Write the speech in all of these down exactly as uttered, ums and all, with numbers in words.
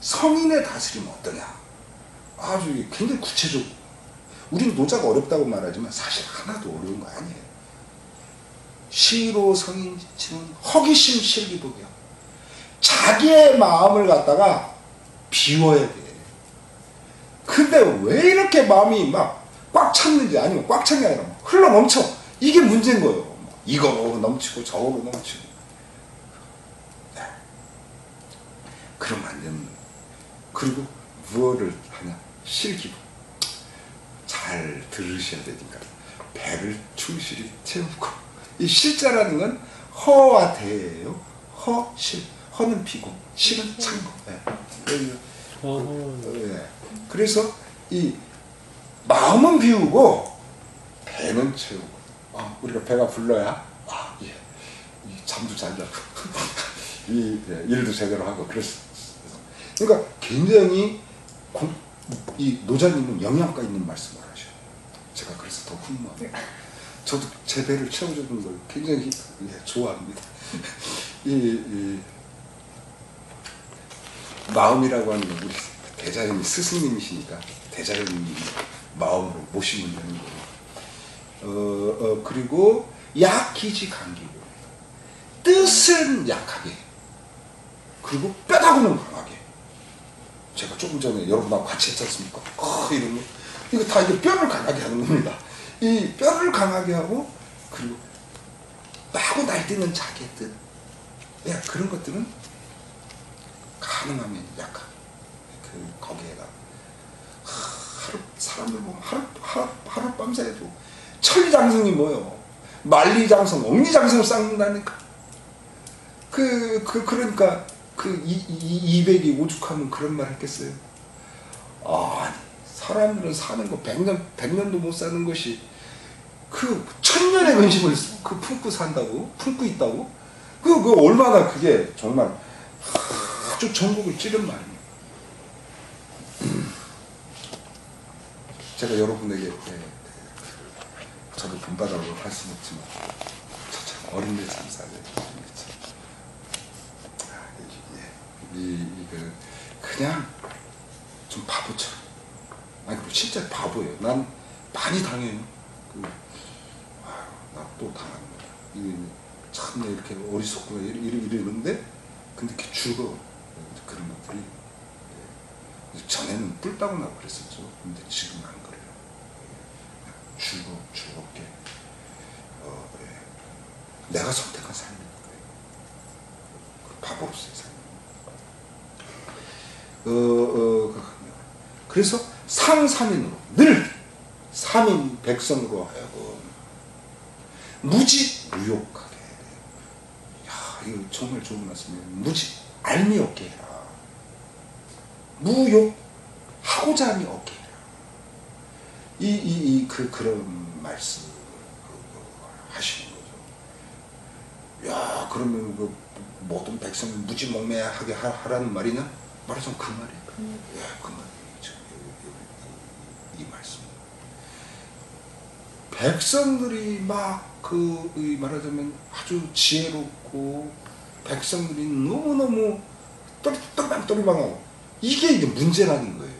성인의 다스림 어떠냐? 아주 굉장히 구체적으로. 우리는 노자가 어렵다고 말하지만 사실 하나도 어려운 거 아니에요. 시로 성인지는 허기심 실기복이야. 자기의 마음을 갖다가 비워야 돼. 근데 왜 이렇게 마음이 막 꽉 찼는지, 아니면 꽉 찬 게 아니라 흘러 넘쳐. 이게 문제인 거예요. 이거로 넘치고 저거로 넘치고. 네. 그러면 안 되는 거예요. 그리고 무엇을 하냐? 실기복. 잘 들으셔야 되니까 배를 충실히 채우고. 이 실자라는 건 허와 대예요. 허, 실. 허는 비고, 실은 창고. 네. 네. 그래서 이 마음은 비우고 배는 채우고. 아, 우리가 배가 불러야 아, 예. 이 잠도 잘 자고 이 예, 일도 제대로 하고 그랬어. 그러니까 굉장히 고, 이 노자님은 영양가 있는 말씀을 하셔요. 제가 그래서 더 훈훈합니다. 저도 제 배를 채워주는 걸 굉장히 예, 좋아합니다. 이, 이 마음이라고 하는 건 우리 대자연이 스승님이시니까 대자연님 마음으로 모시면 되는 거예요. 어, 어, 그리고 약기지 감기고 뜻은 약하게 그리고 뼈다구는 강하게. 제가 조금 전에 여러분하고 같이 했지 않습니까? 어, 이런 거 이거 다 이게 뼈를 강하게 하는 겁니다. 이 뼈를 강하게 하고 그리고 마구 날뛰는 자기의 뜻. 야, 그런 것들은 가능하면 약하게 그 거기에다 하루 사람들 보면 하루 하루 하룻밤새도 천리장성이 뭐요? 만리장성, 억리장성을 쌓는다니까. 그, 그, 그러니까, 그, 이, 이, 이백이 오죽하면 그런 말 했겠어요? 아니, 사람들은 사는 거 백년, 백년도 못 사는 것이, 그, 천년의 근심을 그 품고 산다고? 품고 있다고? 그, 그, 얼마나 그게 정말 아주 전국을 찌른 말이에요. 제가 여러분에게, 예, 저도 본받아라고 할 수는 없지만 저처럼 어린데 참 싸게 이, 이거 그냥 좀 바보처럼. 아니 그리고 진짜 바보예요. 난 많이 당해요. 그, 나 또 당하는 거야. 이게 참 이렇게 어리석고 이러, 이러, 이러는데 근데 이렇게 즐거워. 그런 것들이. 전에는 뿔따고 나고 그랬었죠. 근데 지금은 안 그래요. 즐거, 즐겁게 어, 예. 내가 선택한 삶인 거예요. 바보로서의 삶. 어, 어, 그래서 상삼인으로 늘 삼인 백성으로 하여금 무지 무욕하게. 야, 이거 정말 좋은 말씀이에요. 무지 알미 없게 해라. 무욕 하고자 함이 없게 해라. 이, 이, 이, 그, 그런 말씀, 그, 그, 하시는 거죠. 야, 그러면 그, 모든 백성을 무지몽매하게 하라는 말이냐? 말하자면 그 말이에요. 음. 예, 그 말이죠. 이, 이, 이 말씀. 백성들이 막, 그, 말하자면 아주 지혜롭고, 백성들이 너무너무 또리방또리방하고, 이게 이제 문제라는 거예요.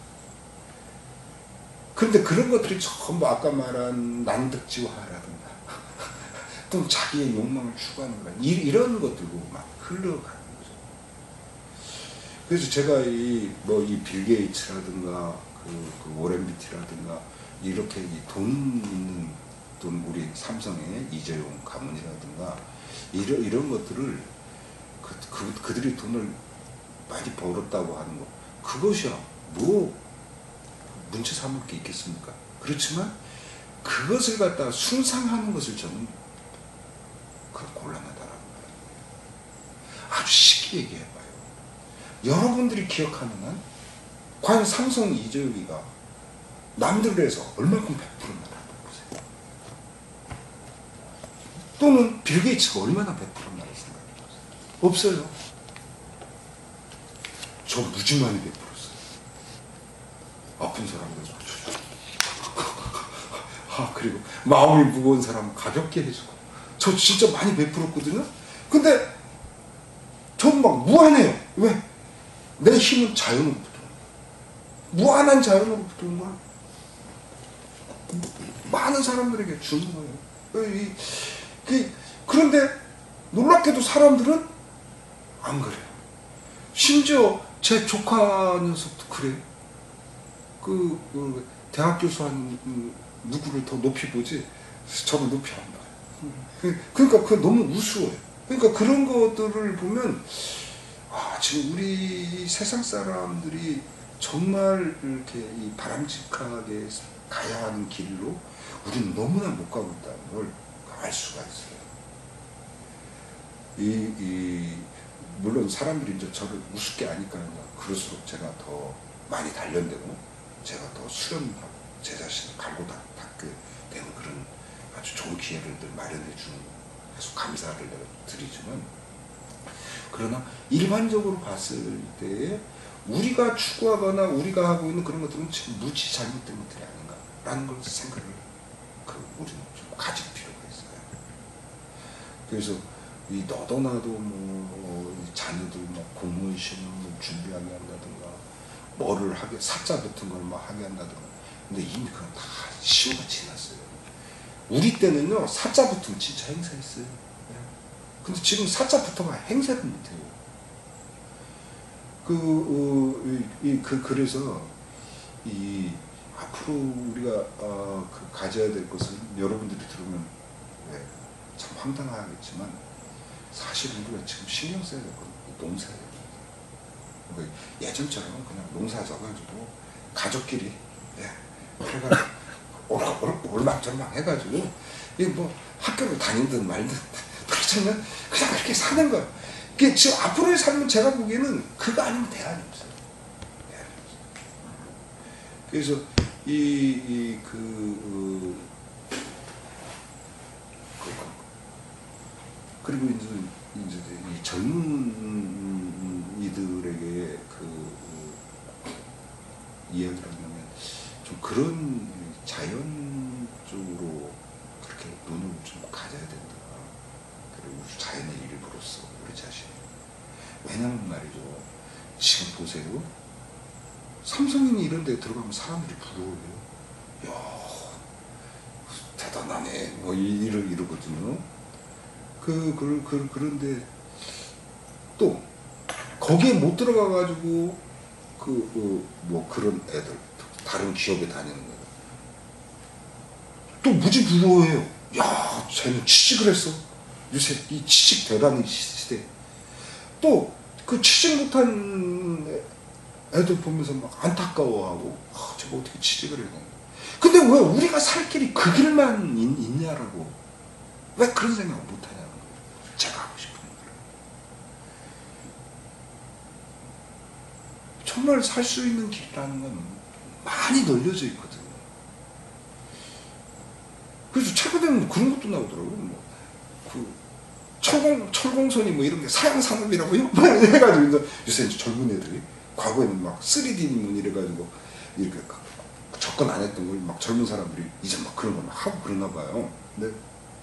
그런데 그런 것들이 전부 아까 말한 난득지화라든가 또 자기의 욕망을 추구하는 거라 이런 것들로 막 흘러가는 거죠. 그래서 제가 이 뭐 이 빌 게이츠라든가 그, 그 오렌 비티라든가 이렇게 이 돈 있는 돈 우리 삼성의 이재용 가문이라든가 이런 이런 것들을 그, 그 그들이 돈을 많이 벌었다고 하는 거 그것이야 뭐 문제 삼을 게 있겠습니까? 그렇지만 그것을 갖다가 숭상하는 것을 저는 그 곤란하다라는 거예요. 아주 쉽게 얘기해봐요. 여러분들이 기억하는 한 과연 삼성 이재용이가 남들에 서 얼마큼 베풀었나 보세요. 또는 빌 게이츠가 얼마나 베풀었나 생각해보세요. 없어요. 저 무지 많이 베풀었어요. 아픈 사람들 아, 그리고 마음이 무거운 사람 가볍게 해주고 저 진짜 많이 베풀었거든요. 근데 전 막 무한해요. 왜? 내 힘은 자연으로부터 무한한 자연으로부터 온 거야. 많은 사람들에게 주는 거예요. 이, 그, 그런데 놀랍게도 사람들은 안 그래요. 심지어 제 조카 녀석도 그래요. 그, 그 대학 교수 한 누구를 더 높이 보지 저를 높이 안 봐요. 그러니까 그 너무 우스워요. 그러니까 그런 것들을 보면 아, 지금 우리 세상 사람들이 정말 이렇게 이 바람직하게 가야 하는 길로 우리는 너무나 못 가고 있다는 걸 알 수가 있어요. 이, 이, 물론 사람들이 이제 저를 우습게 아니까 그럴수록 제가 더 많이 단련되고 제가 더 수련하고 제 자신을 갈고 닦게 되는 그런 아주 좋은 기회를 늘 마련해 주는 계속 감사를 내가 드리지만, 그러나 일반적으로 봤을 때에 우리가 추구하거나 우리가 하고 있는 그런 것들은 지금 무지 잘못된 것들이 아닌가라는 걸 생각을 그 우리는 좀 가질 필요가 있어요. 그래서 이 너도나도 뭐 자녀들 뭐 공무원 시험 준비하게 한다든가 뭐를 하게 사자 같은 걸 막 하게 한다든가, 근데 이미 그건 다 시효가 지났어요. 우리 때는요 사자 붙으면 진짜 행사했어요. 근데 지금 사자 붙어가 행사를 못해요. 그, 어, 이, 그, 그래서, 이, 앞으로 우리가, 어, 그, 가져야 될 것은, 여러분들이 들으면, 네, 참 황당하겠지만, 사실 우리가 지금 신경 써야 될 건 농사예요. 그러니까 예전처럼 그냥 농사 져가지고, 가족끼리, 예, 그래가지고, 올막절막 해가지고, 이 뭐, 학교를 다니든 말든, 그렇잖아요. 그냥 그렇게 사는 거예요. 지금 앞으로의 삶은 제가 보기에는 그거 아니면 대안이 없어요. 대안이 없어요. 그래서 이, 이 그, 어, 그, 그리고 이제, 이제 이 젊은 이들에게 그 어, 이야기를 하면 좀 그런 자연 쪽으로 그렇게 눈을 좀 가져야 된다. 그리고 자연의 일부로서 우리 자신. 왜냐면 말이죠. 지금 보세요. 삼성이니 이런 데 들어가면 사람들이 부러워요. 야, 대단하네. 뭐 이러, 이러거든요. 그, 그, 그, 그런데 또 거기에 못 들어가가지고 그, 그, 뭐 그런 애들, 다른 기업에 다니는 거예요. 또 무지 부러워해요. 야, 쟤는 취직을 했어. 요새 이 취직 대란의 시대. 또 그 취직 못한 애들 보면서 막 안타까워하고, 아, 저거 어떻게 취직을 해야 되나. 근데 왜 우리가 살 길이 그 길만 있, 있냐라고. 왜 그런 생각을 못 하냐는 거예요. 제가 하고 싶은 거예요. 정말 살 수 있는 길이라는 건 많이 널려져 있거든요. 그래서 최근에는 그런 것도 나오더라고요. 뭐, 그, 철공, 철공선이 뭐 이런 게 사양산업이라고요? 뭐 해가지고, 요새 이제 젊은 애들이, 과거에는 막 쓰리디 뭐 이래가지고, 이렇게 접근 안 했던 걸 막 젊은 사람들이 이제 막 그런 걸 막 하고 그러나 봐요. 근데,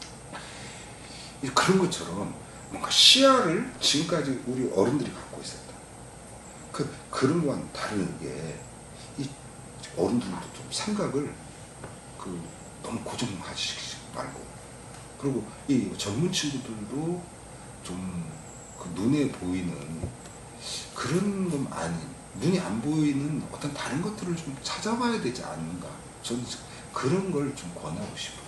그런 것처럼 뭔가 시야를 지금까지 우리 어른들이 갖고 있었다. 그, 그런 거와는 다르게, 이 어른들도 좀 생각을, 그, 너무 고정하시지 말고, 그리고 이 젊은 친구들도 좀 그 눈에 보이는 그런 건 아닌, 눈이 안 보이는 어떤 다른 것들을 좀 찾아봐야 되지 않는가. 저는 그런 걸 좀 권하고 싶어요.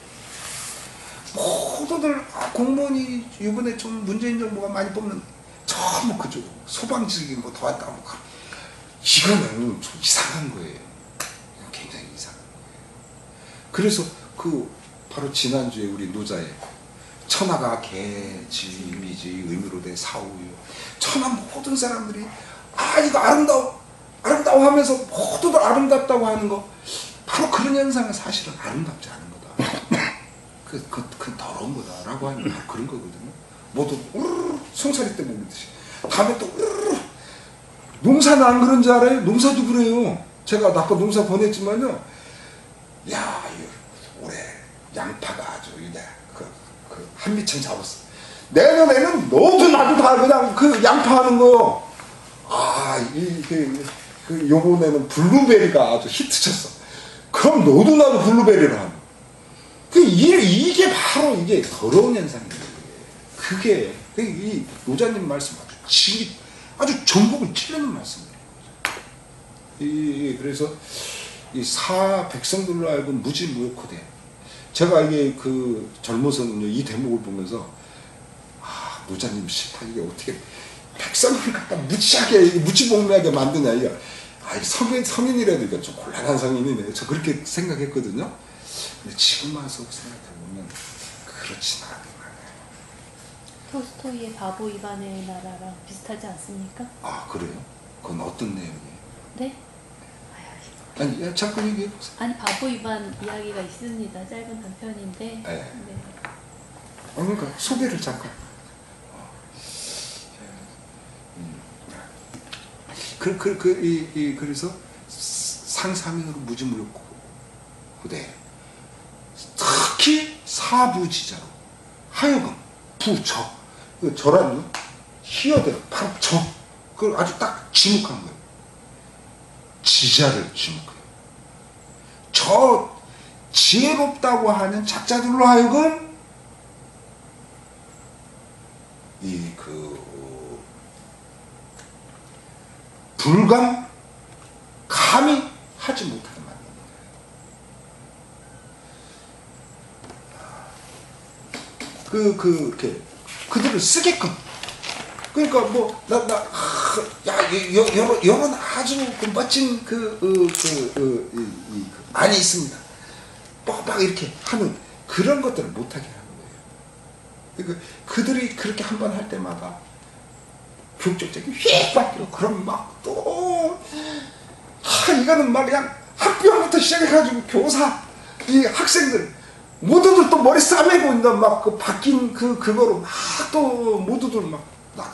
모두들 아, 공무원이 이번에 좀 문재인 정부가 많이 뽑는 전부 그쪽 소방직인 거 더 왔다 뭐 이거는 좀 이상한 거예요. 굉장히 이상한 거예요. 그래서 그 바로 지난주에 우리 노자에 천하가 개지미지 의미로 돼 사오요. 천하 모든 사람들이 아 이거 아름다워 아름다워 하면서 모두들 아름답다고 하는 거 바로 그런 현상은 사실은 아름답지 않은 거다. 그, 그, 그 더러운 거다 라고 하는 바로 그런 거거든요. 모두 우르르 송사리 때 먹듯이 다음에 또 우르르 농사는 안 그런 줄 알아요? 농사도 그래요. 제가 아까 농사 보냈지만요. 야 올해 양파가 아주 이제 그, 그 한미천 잡았어. 내년에는 너도 나도 다 그냥 그 양파 하는 거요. 아, 이, 그, 그, 요번에는 블루베리가 아주 히트쳤어. 그럼 너도 나도 블루베리를 하는. 그, 이, 이게 바로 이게 더러운 현상이에요. 그게, 그 이 노자님 말씀 아주 지, 아주 전국을 찔르는 말씀이에요. 이, 그래서, 이 사 백성들로 하여금 무지무효코대. 제가 이게 그 젊어서는요, 이 대목을 보면서, 아, 노자님 싫다. 이게 어떻게, 백성을 갖다 무지하게, 무지몽매하게 만드냐. 이게, 아, 성인, 성인이라도 이거 좀 곤란한 성인이네. 저 그렇게 생각했거든요. 근데 지금 와서 생각해보면, 그렇진 않은 거예요. 톨스토이의 바보 이반의 나라랑 비슷하지 않습니까? 아, 그래요? 그건 어떤 내용이에요? 네? 아니, 야, 잠깐 얘기해보세요. 아니, 바보 이반 이야기가 있습니다. 짧은 단편인데. 네. 네. 어, 그러니까 소개를 잠깐. 그, 그, 그, 이, 이, 그래서 상사면으로 무지무효고대. 특히 사부지자로 하여금 부저. 그 저라는 희어대로 바로 저. 그걸 아주 딱 지목한 거예요. 지자를 지목해요. 저 지혜롭다고 하는 작자들로 하여금 이 그 불감 감히 하지 못하게 만든 거예요. 그, 그, 이렇게 그들을 쓰게끔. 그러니까 뭐, 나, 나, 야, 여, 여, 여러 아주 그 멋진 그, 그, 그, 그, 이, 이, 그 안이 있습니다. 막, 막 이렇게 하는 그런 것들을 못하게 하는 거예요. 그러니까 그들이 그렇게 한 번 할 때마다 교육적인 휙 바뀌고, 그럼 막 또, 아, 이거는 막 그냥 학교부터 시작해가지고 교사, 이 학생들, 모두들 또 머리 싸매고 있는 막 그 바뀐 그, 그거로 막 또 모두들 막 나가.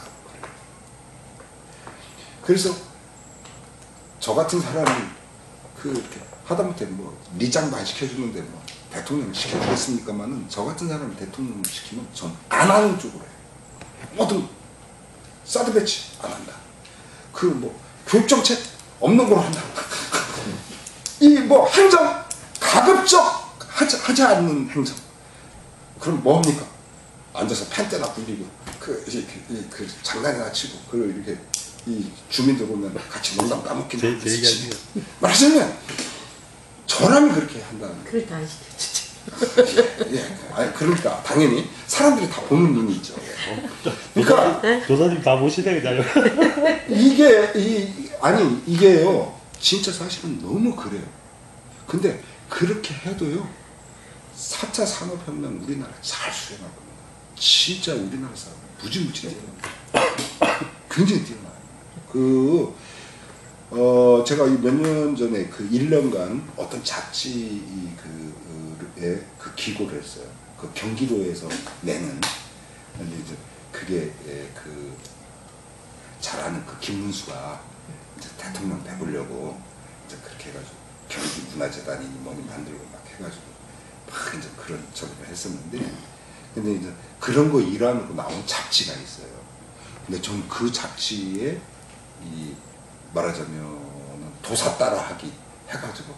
그래서 저 같은 사람이 그 이렇게 하다못해 뭐 리장도 안 시켜주는데 뭐 대통령 시켜주겠습니까만은 저 같은 사람이 대통령 시키면 전 안 하는 쪽으로 해요. 모든 사드 배치 안 한다. 그 뭐 교육정책 없는 걸로 한다. 이 뭐 행정 가급적 하지, 하지 않는 행정. 그럼 뭐합니까? 앉아서 펜대나 굴리고 그, 이, 그, 그 장난이나 치고 그 이렇게 이 주민들 오면 같이 농담 까먹기는 말하자면 저라면 그렇게 한다는. 그걸 다 시켰지. 예, 예. 아니, 그러니까 당연히 사람들이 다 보는 눈이 있죠. 그러니까 교사님 다 보시네 그냥. 이게 이 아니 이게요 진짜 사실은 너무 그래요. 근데 그렇게 해도요 사 차 산업혁명 우리나라 잘 수행하고 진짜 우리나라 사람 무지무지 뛰어납니다. 굉장히 뛰어나요. 그 어, 제가 몇 년 전에 그 일 년간 어떤 잡지 그에 그 기고를 했어요. 그 경기도에서 내는 이제 그게 예, 그 잘하는 그 김문수가 이제 대통령 되보려고 이제 그렇게 해가지고 경기 문화재단이 뭐니 만들고 막 해가지고 막 이제 그런 저기를 했었는데 근데 이제 그런 거 일환으로 나온 잡지가 있어요. 근데 전 그 잡지에 이 말하자면 도사 따라하기 해가지고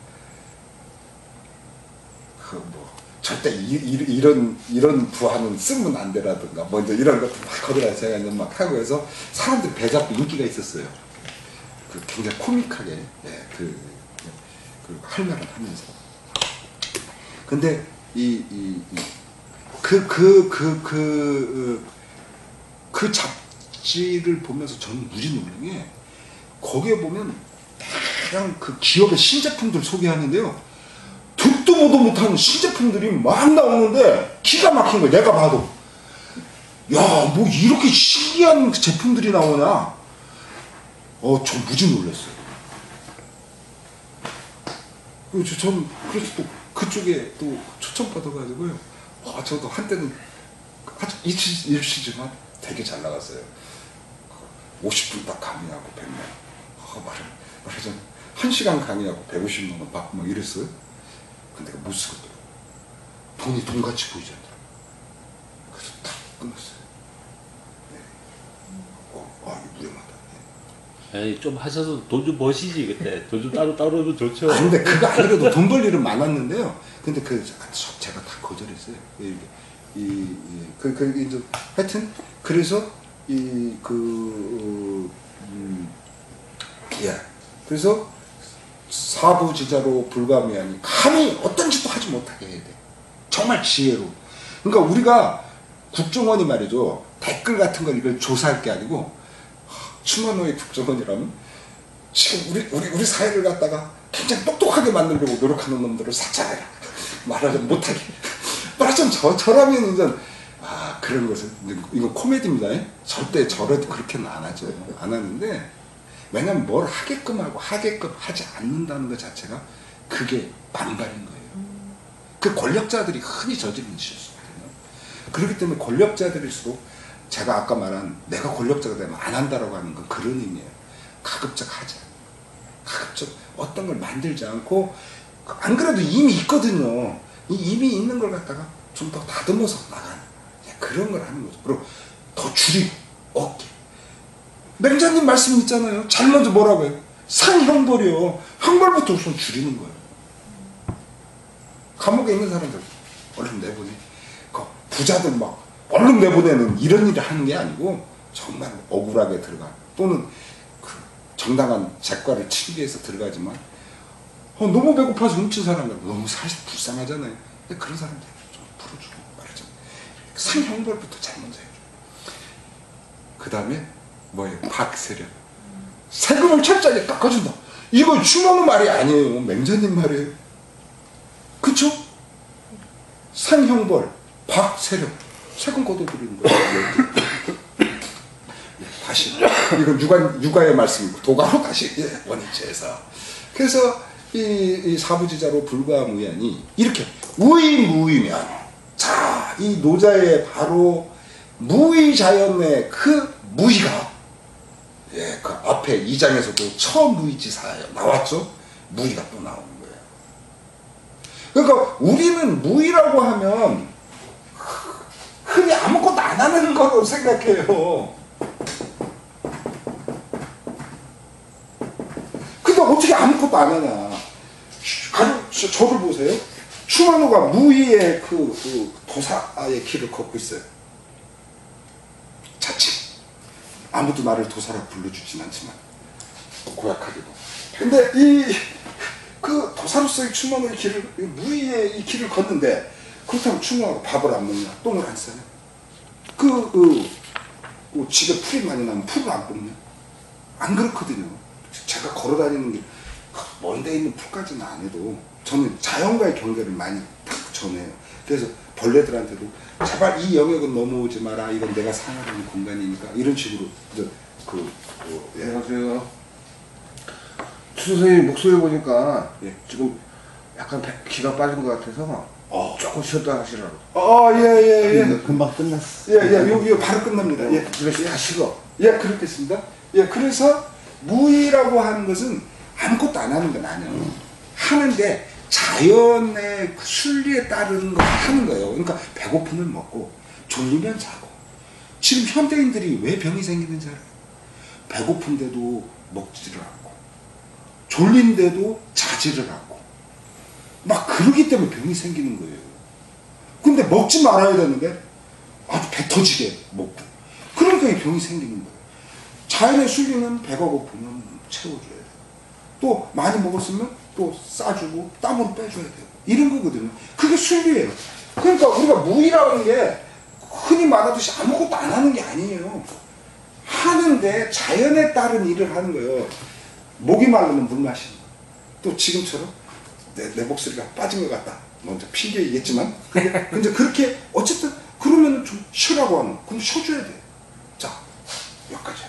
그 뭐 절대 이, 이, 이런 이런 부하는 쓰면 안 되라든가 뭐 이제 이런 것도 막 거기다 제가 이제 막 하고 해서 사람들 배 잡고 인기가 있었어요. 그 굉장히 코믹하게 예, 그, 그 할 말을 하면서 근데 이 이 그 그 그 그 그 잡지를 보면서 저는 무지 놀란 게 거기에 보면 그냥 그 기업의 신제품들 소개하는데요. 듣도 보도 못하는 신제품들이 막 나오는데 기가 막힌 거야. 내가 봐도 야, 뭐 이렇게 신기한 제품들이 나오냐. 어, 저 무지 놀랐어요. 그래서 저는 그래서 또 그쪽에 또 초청받아가지고요. 아, 저도 한때는 아주 일시지만 되게 잘 나갔어요. 오십 분 딱 강의하고 백 명. 아, 말을, 말하자면 한 시간 강의하고 백오십만 원 받고 막 이랬어요. 근데 못 쓰거든요. 돈이 돈같이 보이지 않더라고요. 그래서 딱 끝났어요. 네. 어, 아, 이거 무렴하다. 네. 에이, 좀 하셔서 돈 좀 버시지 그때. 돈 좀 따로 따로 하면 좋죠. 아, 근데 그거 아니라도 돈 벌 일은 많았는데요. 근데 그 제가 다 거절했어요. 이, 이, 이, 그, 그, 이제 하여튼 그래서 이 그 음, 예. 그래서 사부지자로 불가미하니 감히 어떤 짓도 하지 못하게 해야 돼. 정말 지혜로. 그러니까 우리가 국정원이 말이죠. 댓글 같은 걸 이걸 조사할 게 아니고 추만호의 국정원이라면 지금 우리 우리 우리 사회를 갖다가 굉장히 똑똑하게 만들려고 노력하는 놈들을 삭제해라. 말하지 못하게. 말하자면 저 저라면 이제 아 그런 것을 이거 코미디입니다. 절대 저래도 그렇게는 안 하죠. 안 하는데 왜냐면 뭘 하게끔 하고 하게끔 하지 않는다는 것 자체가 그게 반발인 거예요. 그 권력자들이 흔히 저지르는 실수거든요. 그렇기 때문에 권력자들일수록 제가 아까 말한 내가 권력자가 되면 안 한다라고 하는 건 그런 의미예요. 가급적 하자. 가급적 어떤 걸 만들지 않고 안 그래도 이미 있거든요. 이 이미 있는 걸 갖다가 좀 더 다듬어서 나가는 그런 걸 하는 거죠. 그리고 더 줄이고 어깨. 맹자님 말씀 있잖아요. 잘 먼저 뭐라고 해요? 상형벌이요. 형벌부터 우선 줄이는 거예요. 감옥에 있는 사람들 얼른 내보내. 그 부자들 막 얼른 내보내는 이런 일을 하는 게 아니고 정말 억울하게 들어가. 또는 그 정당한 재과를 치기 위해서 들어가지만 어, 너무 배고파서 훔친 사람들 너무 사실 불쌍하잖아요. 근데 그런 사람들 좀 풀어주고 말하자면 상형벌부터 잘 먼저 해줘. 그 다음에 뭐예요? 박세력. 세금을 철저하게 깎아준다. 이거 추모는 말이 아니에요. 맹자님 말이에요. 그쵸? 상형벌, 박세력. 세금 걷어들이는 거예요. 네, 다시. 이건 육아, 육아의 말씀이고, 도가로 다시, 예, 원위치에서. 그래서, 이, 이 사부지자로 불가무야니, 이렇게, 우의무의면, 자, 이 노자의 바로, 무의자연의 그 무의가, 예, 그 앞에 이 장에서도 처음 무의지사예요. 나왔죠? 무의가 또 나오는 거예요. 그러니까 우리는 무의라고 하면 흔히 아무것도 안 하는 거로 생각해요. 근데 어떻게 아무것도 안 하냐. 저, 저를 보세요. 추만호가 무의의 그, 그 도사의 길을 걷고 있어요. 자칫. 아무도 나를 도사라 불러주진 않지만 고약하게도. 근데 이 그 도사로서의 추만호의 길을 무의의 이 길을 걷는데 그렇다고 추만호가 밥을 안 먹냐? 똥을 안 싸냐? 그, 그, 그 집에 풀이 많이 나면 풀을 안 뽑냐? 안 그렇거든요. 제가 걸어다니는 게 먼데 있는 풀까지는 안 해도 저는 자연과의 경계를 많이 딱 전해요. 그래서 벌레들한테도 제발 이 영역은 넘어오지 마라. 이건 내가 사용하는 공간이니까 이런 식으로 이제 그, 그 예, 안녕하세요. 추 선생님 목소리 보니까 예. 지금 약간 기가 빠진 것 같아서 어. 조금 쉬었다 하시라고. 아, 예, 예, 예. 금방 끝났어. 예, 예, 요, 요 바로 끝납니다. 예. 이거 다 식어. 예, 그렇겠습니다. 예, 그래서 무의라고 하는 것은 아무것도 안 하는 건 아니에요. 하는데 자연의 그 순리에 따르는 걸 하는 거예요. 그러니까 배고프면 먹고 졸리면 자고. 지금 현대인들이 왜 병이 생기는지 알아요? 배고픈데도 먹지를 않고 졸린데도 자지를 않고 막 그러기 때문에 병이 생기는 거예요. 근데 먹지 말아야 되는데 아주 배 터지게 먹고 그러니까 이 병이 생기는 거예요. 자연의 순리는 배가 고프면 채워줘야 돼요. 또 많이 먹었으면 또 싸주고 땀으로 빼줘야 돼요. 이런 거거든요. 그게 순리예요. 그러니까 우리가 무의라는 게 흔히 말하듯이 아무것도 안 하는 게 아니에요. 하는데 자연에 따른 일을 하는 거예요. 목이 마르면 물 마시는 거. 또 지금처럼 내, 내 목소리가 빠진 것 같다. 먼저 핑계이겠지만 근데, 근데 그렇게 어쨌든 그러면 좀 쉬라고 하는 거. 그럼 쉬어줘야 돼. 자, 여기까지.